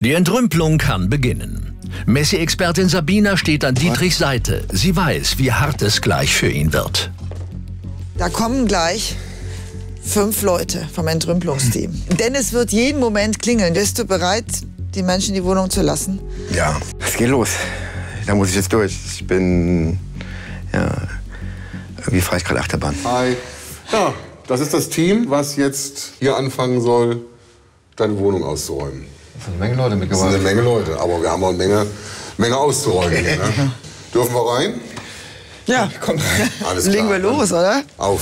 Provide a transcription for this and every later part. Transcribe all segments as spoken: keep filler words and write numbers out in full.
Die Entrümpelung kann beginnen. Messi-Expertin Sabina steht an Dietrichs Seite. Sie weiß, wie hart es gleich für ihn wird. Da kommen gleich fünf Leute vom Entrümpelungsteam. Denn es wird jeden Moment klingeln. Bist du bereit, die Menschen in die Wohnung zu lassen? Ja, es geht los. Da muss ich jetzt durch. Ich bin, ja, irgendwie fahre ich gerade Achterbahn. Hi. Ja, das ist das Team, was jetzt hier anfangen soll, deine Wohnung auszuräumen. Das sind eine Menge Leute mitgebracht. Das sind eine Menge Leute, aber wir haben auch eine Menge, Menge auszuräumen. Hier, ne? Dürfen wir rein? Ja. Komm rein. Alles klar. Legen wir los, oder? Auf.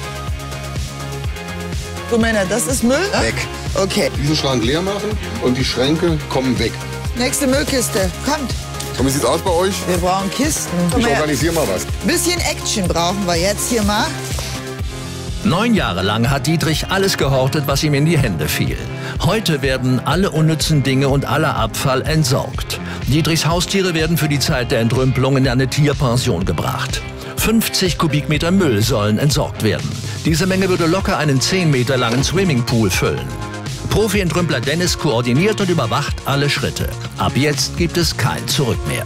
So, Männer, das ist Müll? Weg. Okay. Diesen Schrank leer machen und die Schränke kommen weg. Nächste Müllkiste. Kommt. Und wie sieht's aus bei euch? Wir brauchen Kisten. Ich organisiere mal was. Bisschen Action brauchen wir jetzt hier mal. Neun Jahre lang hat Dietrich alles gehortet, was ihm in die Hände fiel. Heute werden alle unnützen Dinge und aller Abfall entsorgt. Dietrichs Haustiere werden für die Zeit der Entrümpelung in eine Tierpension gebracht. fünfzig Kubikmeter Müll sollen entsorgt werden. Diese Menge würde locker einen zehn Meter langen Swimmingpool füllen. Profi-Entrümpler Dennis koordiniert und überwacht alle Schritte. Ab jetzt gibt es kein Zurück mehr.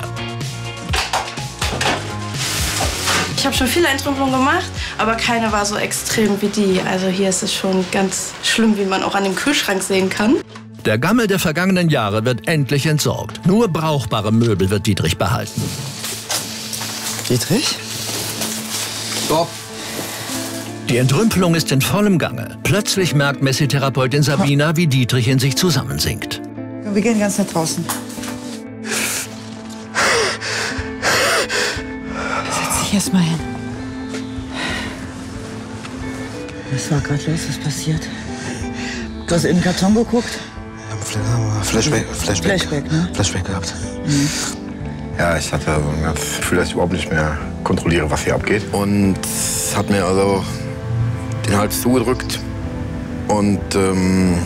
Ich habe schon viele Entrümpelungen gemacht, aber keine war so extrem wie die. Also hier ist es schon ganz schlimm, wie man auch an dem Kühlschrank sehen kann. Der Gammel der vergangenen Jahre wird endlich entsorgt. Nur brauchbare Möbel wird Dietrich behalten. Dietrich? Stopp. Die Entrümpelung ist in vollem Gange. Plötzlich merkt Messi-Therapeutin Sabina, wie Dietrich in sich zusammensinkt. Wir gehen ganz nach draußen. Setz dich erst mal hin. Was war gerade los? Was passiert? Du hast in den Karton geguckt? Flashback, Flashback, Flashback, ne? Flashback gehabt. Mhm. Ja, ich hatte so ein Gefühl, dass ich überhaupt nicht mehr kontrolliere, was hier abgeht. Und es hat mir also den Hals zugedrückt und ähm,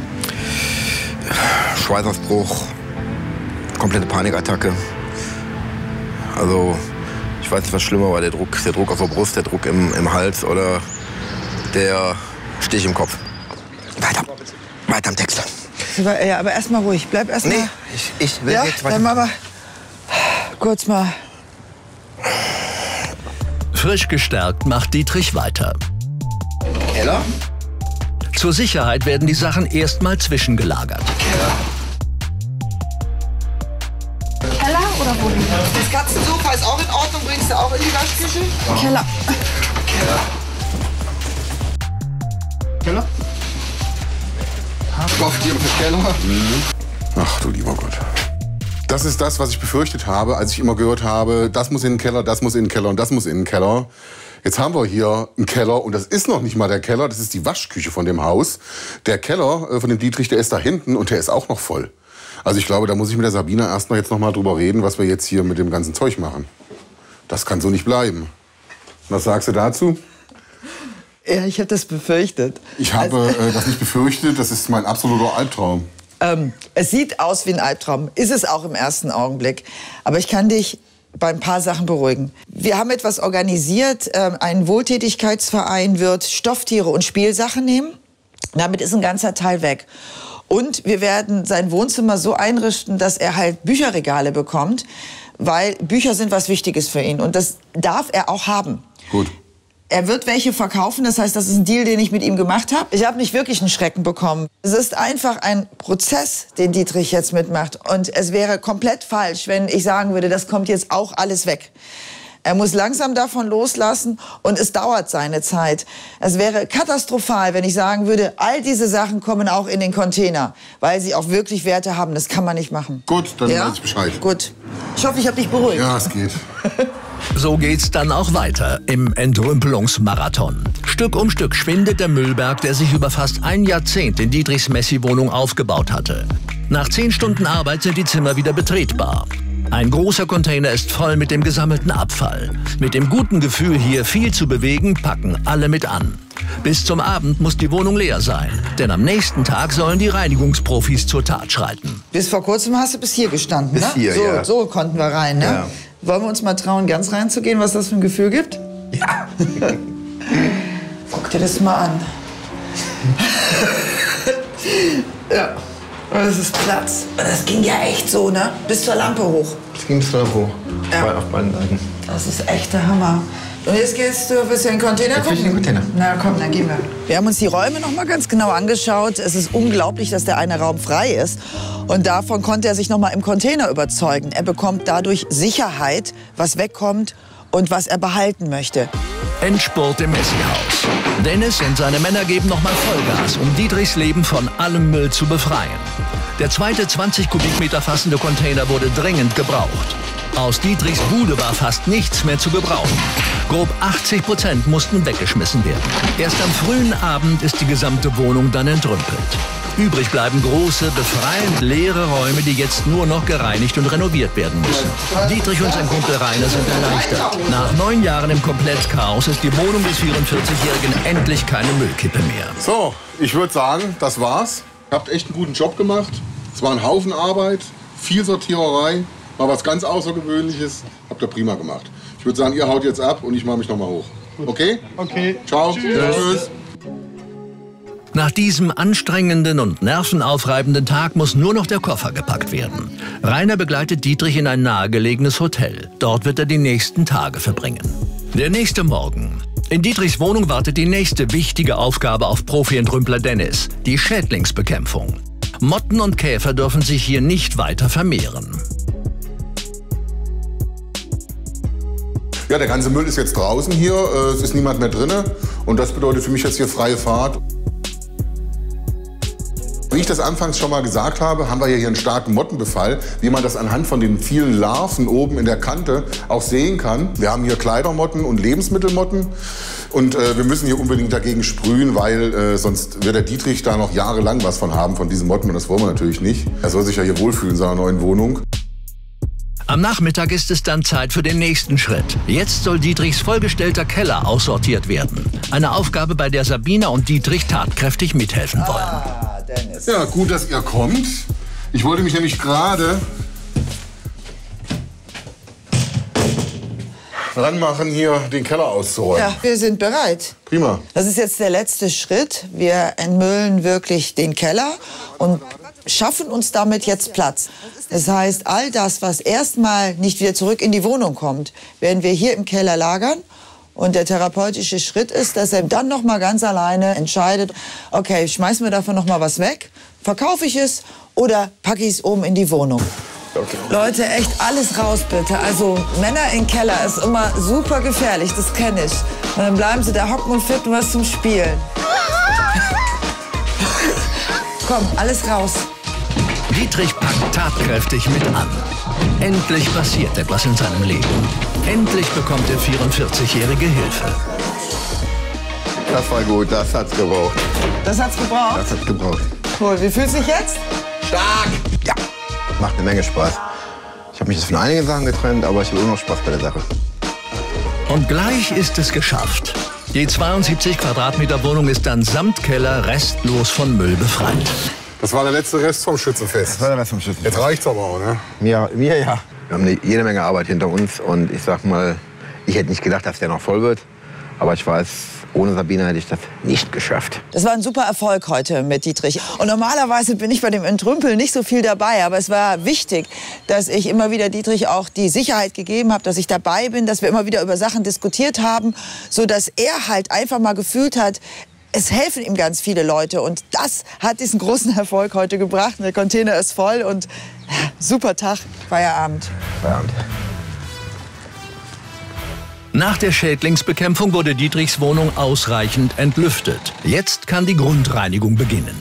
Schweißausbruch, komplette Panikattacke. Also ich weiß nicht, was schlimmer war, der Druck, der Druck auf der Brust, der Druck im, im Hals oder der Stich im Kopf. Weiter, weiter am Text. Ja, aber erst mal ruhig. Bleib erst mal. Nee, ich, ich will ja, jetzt weiter. Dann machen wir kurz mal. Frisch gestärkt macht Dietrich weiter. Keller? Zur Sicherheit werden die Sachen erstmal zwischengelagert. Keller. Keller oder wo? Das Katzensofa ist auch in Ordnung. Bringst du auch in die Waschküche? Keller. Keller. Keller? Stofftiere für Keller. Mhm. Ach du lieber Gott. Das ist das, was ich befürchtet habe, als ich immer gehört habe, das muss in den Keller, das muss in den Keller und das muss in den Keller. Jetzt haben wir hier einen Keller und das ist noch nicht mal der Keller, das ist die Waschküche von dem Haus. Der Keller äh, von dem Dietrich, der ist da hinten und der ist auch noch voll. Also ich glaube, da muss ich mit der Sabina erst mal jetzt noch mal drüber reden, was wir jetzt hier mit dem ganzen Zeug machen. Das kann so nicht bleiben. Was sagst du dazu? Ja, ich habe das befürchtet. Ich habe also, äh, das nicht befürchtet, das ist mein absoluter Albtraum. Ähm, es sieht aus wie ein Albtraum, ist es auch im ersten Augenblick. Aber ich kann dich bei ein paar Sachen beruhigen. Wir haben etwas organisiert, ähm, ein Wohltätigkeitsverein wird Stofftiere und Spielsachen nehmen. Damit ist ein ganzer Teil weg. Und wir werden sein Wohnzimmer so einrichten, dass er halt Bücherregale bekommt, weil Bücher sind was Wichtiges für ihn. Und das darf er auch haben. Gut. Er wird welche verkaufen, das heißt, das ist ein Deal, den ich mit ihm gemacht habe. Ich habe nicht wirklich einen Schrecken bekommen. Es ist einfach ein Prozess, den Dietrich jetzt mitmacht. Und es wäre komplett falsch, wenn ich sagen würde, das kommt jetzt auch alles weg. Er muss langsam davon loslassen und es dauert seine Zeit. Es wäre katastrophal, wenn ich sagen würde, all diese Sachen kommen auch in den Container, weil sie auch wirklich Werte haben. Das kann man nicht machen. Gut, dann ja? weiß ich Bescheid. Gut. Ich hoffe, ich habe dich beruhigt. Ja, es geht. So geht's dann auch weiter im Entrümpelungsmarathon. Stück um Stück schwindet der Müllberg, der sich über fast ein Jahrzehnt in Dietrichs Messi-Wohnung aufgebaut hatte. Nach zehn Stunden Arbeit sind die Zimmer wieder betretbar. Ein großer Container ist voll mit dem gesammelten Abfall. Mit dem guten Gefühl, hier viel zu bewegen, packen alle mit an. Bis zum Abend muss die Wohnung leer sein, denn am nächsten Tag sollen die Reinigungsprofis zur Tat schreiten. Bis vor kurzem hast du bis hier gestanden, bis ne? Hier, so, ja. so konnten wir rein, ne? Ja. Wollen wir uns mal trauen, ganz reinzugehen, was das für ein Gefühl gibt? Ja. Guck dir das mal an. Ja. Das ist Platz. Das ging ja echt so, ne? Bis zur Lampe hoch. Das ging bis zur Lampe hoch. Ja. Auf beiden Seiten. Das ist echt der Hammer. Und jetzt gehst du, willst du in den Container Jetzt will ich gucken? in den Container. Na komm, dann gehen wir. Wir haben uns die Räume noch mal ganz genau angeschaut. Es ist unglaublich, dass der eine Raum frei ist. Und davon konnte er sich noch mal im Container überzeugen. Er bekommt dadurch Sicherheit, was wegkommt und was er behalten möchte. Endspurt im Messi-Haus. Dennis und seine Männer geben noch mal Vollgas, um Dietrichs Leben von allem Müll zu befreien. Der zweite zwanzig Kubikmeter fassende Container wurde dringend gebraucht. Aus Dietrichs Bude war fast nichts mehr zu gebrauchen. Grob achtzig Prozent mussten weggeschmissen werden. Erst am frühen Abend ist die gesamte Wohnung dann entrümpelt. Übrig bleiben große, befreiend leere Räume, die jetzt nur noch gereinigt und renoviert werden müssen. Dietrich und sein Kumpel Rainer sind erleichtert. Nach neun Jahren im Komplettchaos ist die Wohnung des vierundvierzigjährigen endlich keine Müllkippe mehr. So, ich würde sagen, das war's. Ihr habt echt einen guten Job gemacht. Es war ein Haufen Arbeit, viel Sortiererei, war was ganz Außergewöhnliches. Habt ihr prima gemacht. Ich würde sagen, ihr haut jetzt ab und ich mache mich noch mal hoch. Okay? Okay. Ciao. Tschüss. Tschüss. Nach diesem anstrengenden und nervenaufreibenden Tag muss nur noch der Koffer gepackt werden. Rainer begleitet Dietrich in ein nahegelegenes Hotel. Dort wird er die nächsten Tage verbringen. Der nächste Morgen. In Dietrichs Wohnung wartet die nächste wichtige Aufgabe auf Profi-Entrümpler Dennis, die Schädlingsbekämpfung. Motten und Käfer dürfen sich hier nicht weiter vermehren. Ja, der ganze Müll ist jetzt draußen hier. Es ist niemand mehr drin. Und das bedeutet für mich jetzt hier freie Fahrt. Wie ich das anfangs schon mal gesagt habe, haben wir hier einen starken Mottenbefall, wie man das anhand von den vielen Larven oben in der Kante auch sehen kann. Wir haben hier Kleidermotten und Lebensmittelmotten und äh, wir müssen hier unbedingt dagegen sprühen, weil äh, sonst wird der Dietrich da noch jahrelang was von haben, von diesen Motten, und das wollen wir natürlich nicht. Er soll sich ja hier wohlfühlen in seiner neuen Wohnung. Am Nachmittag ist es dann Zeit für den nächsten Schritt. Jetzt soll Dietrichs vollgestellter Keller aussortiert werden. Eine Aufgabe, bei der Sabina und Dietrich tatkräftig mithelfen wollen. Ah, Dennis. Ja, gut, dass ihr kommt. Ich wollte mich nämlich gerade ranmachen, hier den Keller auszuräumen. Ja, wir sind bereit. Prima. Das ist jetzt der letzte Schritt. Wir entmüllen wirklich den Keller und schaffen uns damit jetzt Platz. Das heißt, all das, was erstmal nicht wieder zurück in die Wohnung kommt, werden wir hier im Keller lagern. Und der therapeutische Schritt ist, dass er dann noch mal ganz alleine entscheidet, okay, schmeißen wir davon noch mal was weg, verkaufe ich es oder packe ich es oben in die Wohnung. Okay. Leute, echt alles raus bitte. Also Männer im Keller ist immer super gefährlich, das kenne ich. Und dann bleiben sie da hocken und finden was zum Spielen. Komm, alles raus. Dietrich packt tatkräftig mit an. Endlich passiert etwas in seinem Leben. Endlich bekommt der vierundvierzigjährige Hilfe. Das war gut, das hat's gebraucht. Das hat's gebraucht? Das hat's gebraucht. Cool, wie fühlst du dich jetzt? Stark! Ja, macht eine Menge Spaß. Ich habe mich jetzt von einigen Sachen getrennt, aber ich habe immer noch Spaß bei der Sache. Und gleich ist es geschafft. Die zweiundsiebzig Quadratmeter Wohnung ist dann samt Keller restlos von Müll befreit. Das war der letzte Rest vom Schützenfest. Das war der Rest vom Schützenfest. Jetzt reicht's aber auch, ne? Mir, mir ja. Wir haben eine, jede Menge Arbeit hinter uns und ich sag mal, ich hätte nicht gedacht, dass der noch voll wird. Aber ich weiß, ohne Sabina hätte ich das nicht geschafft. Das war ein super Erfolg heute mit Dietrich. Und normalerweise bin ich bei dem Entrümpeln nicht so viel dabei. Aber es war wichtig, dass ich immer wieder Dietrich auch die Sicherheit gegeben habe, dass ich dabei bin, dass wir immer wieder über Sachen diskutiert haben, sodass er halt einfach mal gefühlt hat, es helfen ihm ganz viele Leute. Und das hat diesen großen Erfolg heute gebracht. Der Container ist voll und super Tag, Feierabend. Feierabend. Nach der Schädlingsbekämpfung wurde Dietrichs Wohnung ausreichend entlüftet. Jetzt kann die Grundreinigung beginnen.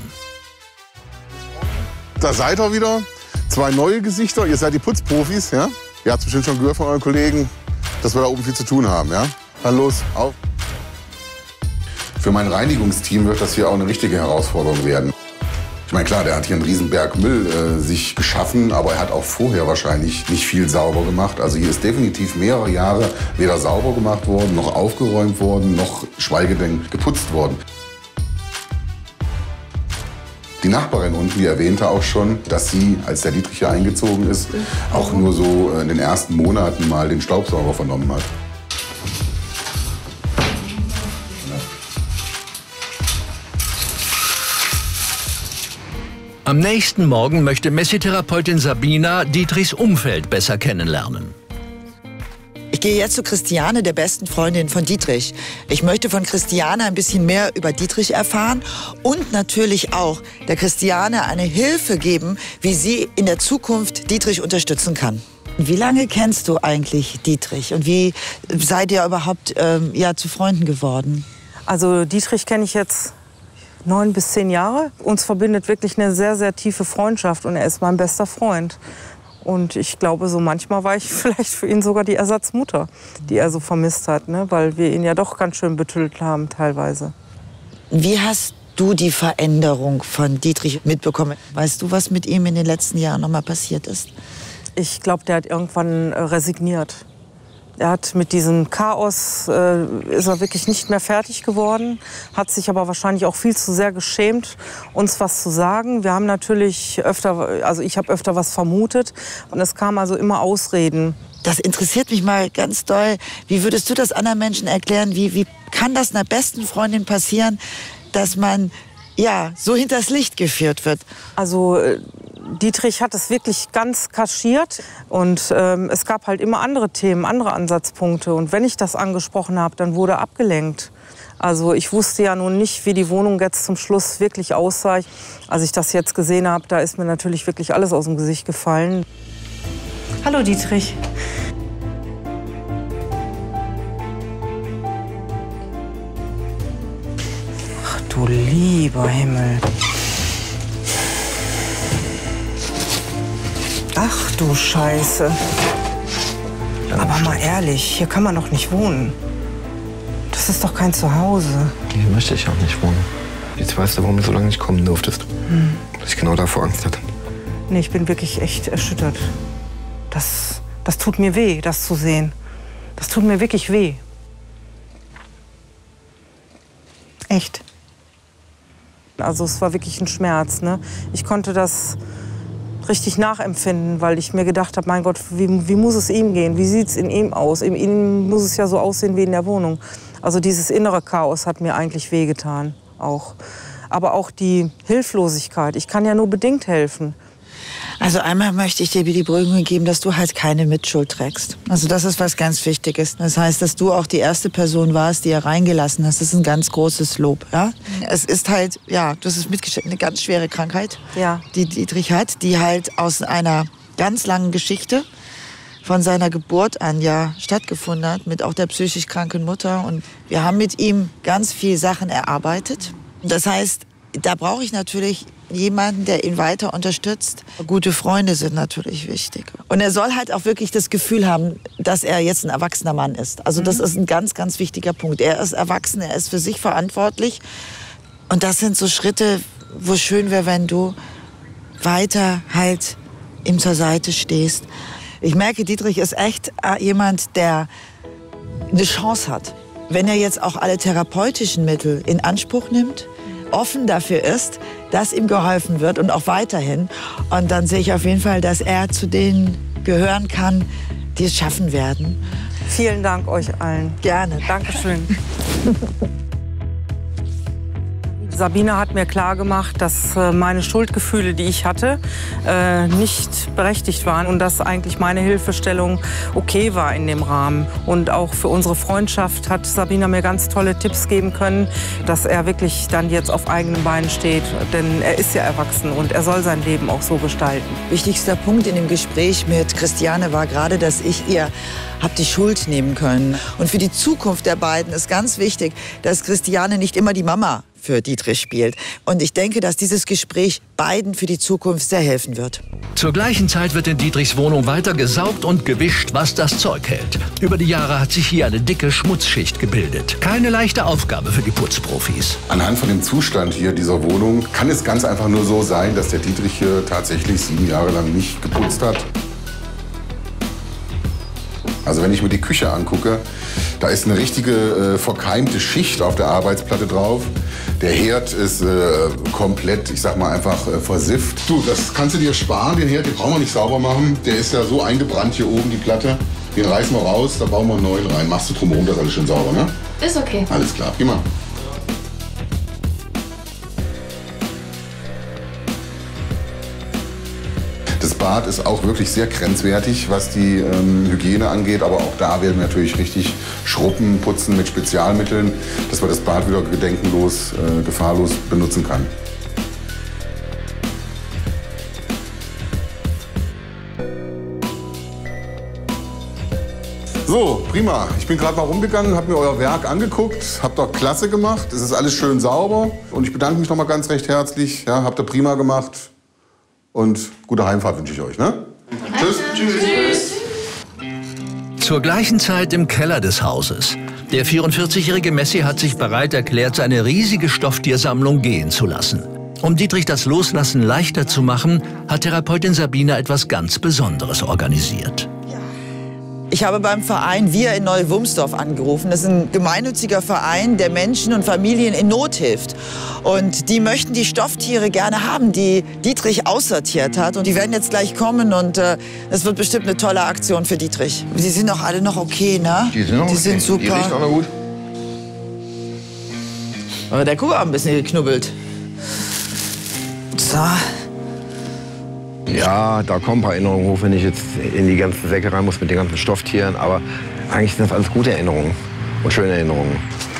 Da seid ihr wieder. Zwei neue Gesichter. Ihr seid die Putzprofis, ja? Ihr habt bestimmt schon gehört von euren Kollegen, dass wir da oben viel zu tun haben, ja? Dann los, auf. Für mein Reinigungsteam wird das hier auch eine richtige Herausforderung werden. Ich meine, klar, der hat hier einen riesen Berg Müll äh, sich geschaffen, aber er hat auch vorher wahrscheinlich nicht viel sauber gemacht. Also hier ist definitiv mehrere Jahre weder sauber gemacht worden, noch aufgeräumt worden, noch schweige denn geputzt worden. Die Nachbarin unten, die erwähnte auch schon, dass sie, als der Dietrich hier eingezogen ist, auch nur so in den ersten Monaten mal den Staubsauger vernommen hat. Am nächsten Morgen möchte Messi-Therapeutin Sabina Dietrichs Umfeld besser kennenlernen. Ich gehe jetzt zu Christiane, der besten Freundin von Dietrich. Ich möchte von Christiane ein bisschen mehr über Dietrich erfahren und natürlich auch der Christiane eine Hilfe geben, wie sie in der Zukunft Dietrich unterstützen kann. Wie lange kennst du eigentlich Dietrich und wie seid ihr überhaupt ähm, ja, zu Freunden geworden? Also Dietrich kenne ich jetzt neun bis zehn Jahre. Uns verbindet wirklich eine sehr, sehr tiefe Freundschaft und er ist mein bester Freund. Und ich glaube, so manchmal war ich vielleicht für ihn sogar die Ersatzmutter, die er so vermisst hat, ne? Weil wir ihn ja doch ganz schön betüttelt haben teilweise. Wie hast du die Veränderung von Dietrich mitbekommen? Weißt du, was mit ihm in den letzten Jahren noch mal passiert ist? Ich glaube, der hat irgendwann äh, resigniert. Er hat mit diesem Chaos, äh, ist er wirklich nicht mehr fertig geworden, hat sich aber wahrscheinlich auch viel zu sehr geschämt, uns was zu sagen. Wir haben natürlich öfter, also ich habe öfter was vermutet und es kamen also immer Ausreden. Das interessiert mich mal ganz doll. Wie würdest du das anderen Menschen erklären? Wie, wie kann das einer besten Freundin passieren, dass man ja, so hinters Licht geführt wird? Also Dietrich hat es wirklich ganz kaschiert und ähm, es gab halt immer andere Themen, andere Ansatzpunkte. Und wenn ich das angesprochen habe, dann wurde abgelenkt. Also ich wusste ja nun nicht, wie die Wohnung jetzt zum Schluss wirklich aussah. Als ich das jetzt gesehen habe, da ist mir natürlich wirklich alles aus dem Gesicht gefallen. Hallo Dietrich. Ach du lieber Himmel. Ach du Scheiße. Aber mal ehrlich, hier kann man doch nicht wohnen. Das ist doch kein Zuhause. Hier möchte ich auch nicht wohnen. Jetzt weißt du, warum du so lange nicht kommen durftest. Hm. Dass ich genau davor Angst hatte. Nee, ich bin wirklich echt erschüttert. Das, das tut mir weh, das zu sehen. Das tut mir wirklich weh. Echt. Also es war wirklich ein Schmerz, ne? Ich konnte das richtig nachempfinden, weil ich mir gedacht habe, mein Gott, wie, wie muss es ihm gehen? Wie sieht es in ihm aus? In ihm muss es ja so aussehen wie in der Wohnung. Also dieses innere Chaos hat mir eigentlich wehgetan auch. Aber auch die Hilflosigkeit. Ich kann ja nur bedingt helfen. Also einmal möchte ich dir die Beruhigung geben, dass du halt keine Mitschuld trägst. Also das ist was ganz Wichtiges. Das heißt, dass du auch die erste Person warst, die er reingelassen hast. Das ist ein ganz großes Lob. Ja? Es ist halt, ja, das ist mitgeschickt, eine ganz schwere Krankheit, ja, die Dietrich hat, die halt aus einer ganz langen Geschichte von seiner Geburt an ja stattgefunden hat, mit auch der psychisch kranken Mutter. Und wir haben mit ihm ganz viel Sachen erarbeitet. Das heißt, da brauche ich natürlich jemanden, der ihn weiter unterstützt. Gute Freunde sind natürlich wichtig. Und er soll halt auch wirklich das Gefühl haben, dass er jetzt ein erwachsener Mann ist. Also das ist ein ganz, ganz wichtiger Punkt. Er ist erwachsen, er ist für sich verantwortlich. Und das sind so Schritte, wo es schön wäre, wenn du weiter halt ihm zur Seite stehst. Ich merke, Dietrich ist echt jemand, der eine Chance hat. Wenn er jetzt auch alle therapeutischen Mittel in Anspruch nimmt, offen dafür ist, dass ihm geholfen wird und auch weiterhin. Und dann sehe ich auf jeden Fall, dass er zu denen gehören kann, die es schaffen werden. Vielen Dank euch allen. Gerne. Dankeschön. Sabina hat mir klargemacht, dass meine Schuldgefühle, die ich hatte, nicht berechtigt waren und dass eigentlich meine Hilfestellung okay war in dem Rahmen. Und auch für unsere Freundschaft hat Sabina mir ganz tolle Tipps geben können, dass er wirklich dann jetzt auf eigenen Beinen steht. Denn er ist ja erwachsen und er soll sein Leben auch so gestalten. Wichtigster Punkt in dem Gespräch mit Christiane war gerade, dass ich ihr habe die Schuld nehmen können. Und für die Zukunft der beiden ist ganz wichtig, dass Christiane nicht immer die Mama für Dietrich spielt. Und ich denke, dass dieses Gespräch beiden für die Zukunft sehr helfen wird. Zur gleichen Zeit wird in Dietrichs Wohnung weiter gesaugt und gewischt, was das Zeug hält. Über die Jahre hat sich hier eine dicke Schmutzschicht gebildet. Keine leichte Aufgabe für die Putzprofis. Anhand von dem Zustand hier dieser Wohnung kann es ganz einfach nur so sein, dass der Dietrich hier tatsächlich sieben Jahre lang nicht geputzt hat. Also wenn ich mir die Küche angucke, da ist eine richtige äh, verkeimte Schicht auf der Arbeitsplatte drauf. Der Herd ist äh, komplett, ich sag mal, einfach äh, versifft. Du, das kannst du dir sparen, den Herd, den brauchen wir nicht sauber machen. Der ist ja so eingebrannt hier oben, die Platte. Den reißen wir raus, da bauen wir einen neuen rein. Machst du drumherum, das ist alles schön sauber, ne? Ist okay. Alles klar, geh mal. Bad ist auch wirklich sehr grenzwertig, was die ähm, Hygiene angeht. Aber auch da werden wir natürlich richtig schrubben, putzen mit Spezialmitteln, dass man das Bad wieder gedenkenlos, äh, gefahrlos benutzen kann. So, prima. Ich bin gerade mal rumgegangen, habe mir euer Werk angeguckt, habt ihr klasse gemacht. Es ist alles schön sauber und ich bedanke mich noch mal ganz recht herzlich. Ja, habt ihr prima gemacht und gute Heimfahrt wünsche ich euch. Ne? Tschüss. Tschüss. Zur gleichen Zeit im Keller des Hauses. Der vierundvierzigjährige Messi hat sich bereit erklärt, seine riesige Stofftiersammlung gehen zu lassen. Um Dietrich das Loslassen leichter zu machen, hat Therapeutin Sabina etwas ganz Besonderes organisiert. Ich habe beim Verein Wir in Neu-Wumsdorf angerufen. Das ist ein gemeinnütziger Verein, der Menschen und Familien in Not hilft. Und die möchten die Stofftiere gerne haben, die Dietrich aussortiert hat. Und die werden jetzt gleich kommen und es äh, wird bestimmt eine tolle Aktion für Dietrich. Die sind doch alle noch okay, ne? Die sind, noch die okay. sind super. Die riechen auch noch gut. Aber der Kuh hat ein bisschen geknubbelt. So. Ja, da kommen ein paar Erinnerungen hoch, wenn ich jetzt in die ganzen Säcke rein muss mit den ganzen Stofftieren. Aber eigentlich sind das alles gute Erinnerungen und schöne Erinnerungen.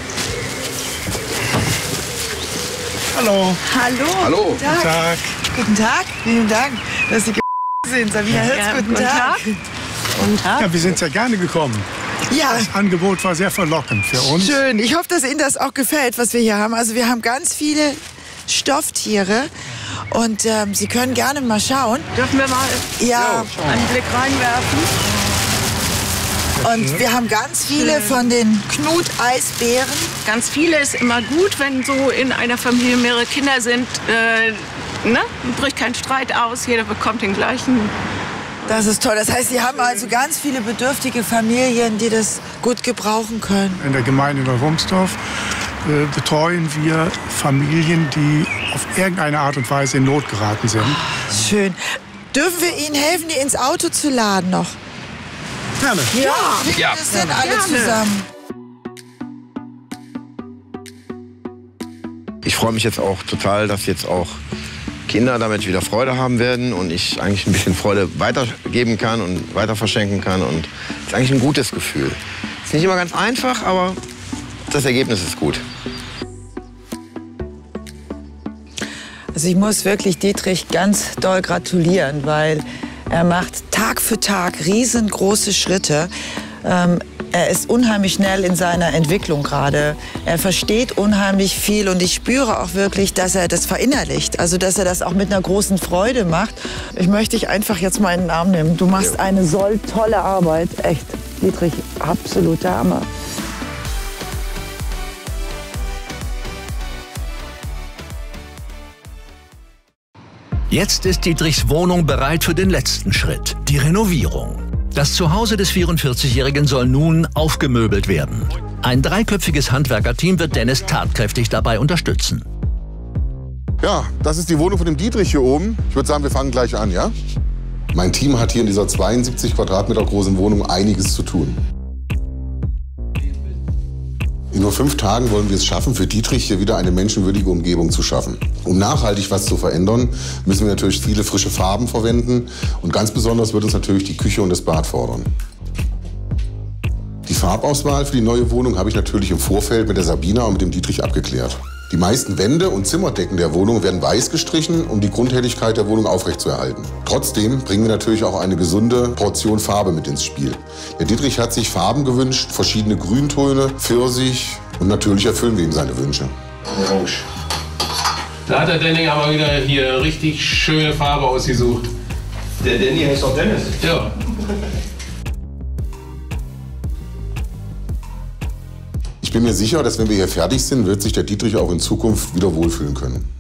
Hallo. Hallo. Hallo. Guten Tag. Guten Tag. Guten Tag. Vielen Dank, dass Sie sind. Sabina Hirz, Ja, guten, guten Tag. Tag. Guten Tag. Ja, wir sind sehr gerne gekommen. Ja. Das Angebot war sehr verlockend für uns. Schön. Ich hoffe, dass Ihnen das auch gefällt, was wir hier haben. Also wir haben ganz viele Stofftiere und ähm, Sie können gerne mal schauen. Dürfen wir mal Ja. einen Blick reinwerfen? Und wir haben ganz viele von den Knut-Eisbären. Ganz viele ist immer gut, wenn so in einer Familie mehrere Kinder sind. Äh, ne? Bricht kein Streit aus, jeder bekommt den gleichen. Das ist toll. Das heißt, Sie haben also ganz viele bedürftige Familien, die das gut gebrauchen können. In der Gemeinde Neu-Wumsdorf äh, betreuen wir Familien, die auf irgendeine Art und Weise in Not geraten sind. Schön. Dürfen wir Ihnen helfen, die ins Auto zu laden noch? Gerne. Ja, Ja. das sind alle Gerne. zusammen. Ich freue mich jetzt auch total, dass jetzt auch Kinder damit wieder Freude haben werden und ich eigentlich ein bisschen Freude weitergeben kann und weiter verschenken kann. Und es ist eigentlich ein gutes Gefühl. Ist nicht immer ganz einfach, aber das Ergebnis ist gut. Also ich muss wirklich Dietrich ganz doll gratulieren, weil er macht Tag für Tag riesengroße Schritte. Ähm, er ist unheimlich schnell in seiner Entwicklung gerade. Er versteht unheimlich viel und ich spüre auch wirklich, dass er das verinnerlicht. Also dass er das auch mit einer großen Freude macht. Ich möchte dich einfach jetzt mal in den Arm nehmen. Du machst Ja. eine so tolle Arbeit. Echt, Dietrich, absoluter Hammer. Jetzt ist Dietrichs Wohnung bereit für den letzten Schritt, die Renovierung. Das Zuhause des vierundvierzigjährigen soll nun aufgemöbelt werden. Ein dreiköpfiges Handwerkerteam wird Dennis tatkräftig dabei unterstützen. Ja, das ist die Wohnung von dem Dietrich hier oben. Ich würde sagen, wir fangen gleich an, ja? Mein Team hat hier in dieser zweiundsiebzig Quadratmeter großen Wohnung einiges zu tun. In nur fünf Tagen wollen wir es schaffen, für Dietrich hier wieder eine menschenwürdige Umgebung zu schaffen. Um nachhaltig was zu verändern, müssen wir natürlich viele frische Farben verwenden. Und ganz besonders wird uns natürlich die Küche und das Bad fordern. Die Farbauswahl für die neue Wohnung habe ich natürlich im Vorfeld mit der Sabina und mit dem Dietrich abgeklärt. Die meisten Wände und Zimmerdecken der Wohnung werden weiß gestrichen, um die Grundhelligkeit der Wohnung aufrechtzuerhalten. Trotzdem bringen wir natürlich auch eine gesunde Portion Farbe mit ins Spiel. Der Dietrich hat sich Farben gewünscht, verschiedene Grüntöne, Pfirsich und natürlich erfüllen wir ihm seine Wünsche. Orange. Da hat der Danny aber wieder hier richtig schöne Farbe ausgesucht. Der Danny heißt doch Dennis. Ja. Ich bin mir sicher, dass wenn wir hier fertig sind, wird sich der Dietrich auch in Zukunft wieder wohlfühlen können.